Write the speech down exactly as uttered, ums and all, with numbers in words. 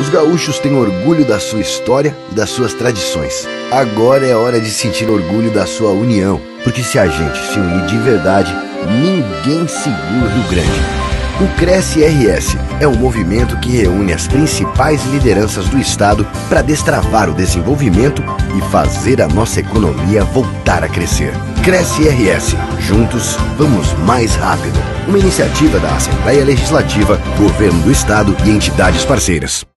Os gaúchos têm orgulho da sua história e das suas tradições. Agora é hora de sentir orgulho da sua união, porque se a gente se unir de verdade, ninguém segura o Rio Grande. O Cresce R S é um movimento que reúne as principais lideranças do estado para destravar o desenvolvimento e fazer a nossa economia voltar a crescer. Cresce R S. Juntos, vamos mais rápido. Uma iniciativa da Assembleia Legislativa, Governo do Estado e entidades parceiras.